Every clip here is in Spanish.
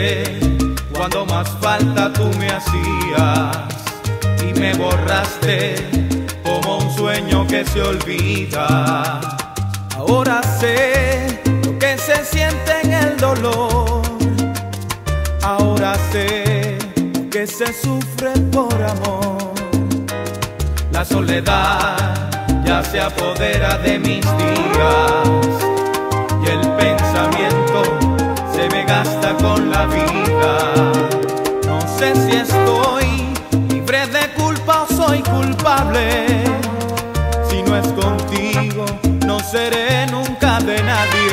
cuando más falta tú me hacías y me borraste como un sueño que se olvida. Ahora sé lo que se siente en el dolor, ahora sé lo que se sufre por amor. La soledad ya se apodera de mis días y el pensamiento se me gasta con la vida. No sé si estoy libre de culpa o soy culpable. Si no es contigo, no seré nunca de nadie.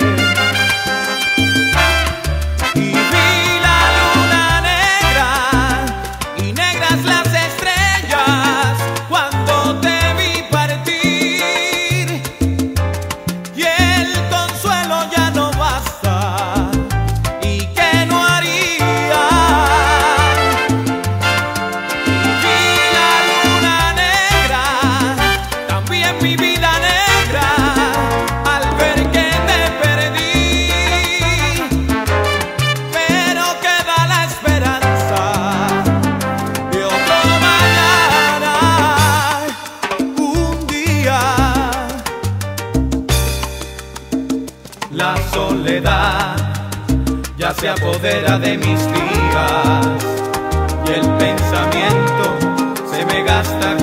Y vi la luna negra y negras las estrellas cuando te vi partir, y el consuelo ya no basta. ¿Y qué no haría? Y vi la luna negra, también mi vida negra, al ver que te perdí. Pero queda la esperanza de otro mañana, un día. La soledad ya se apodera de mis días y el pensamiento se me gasta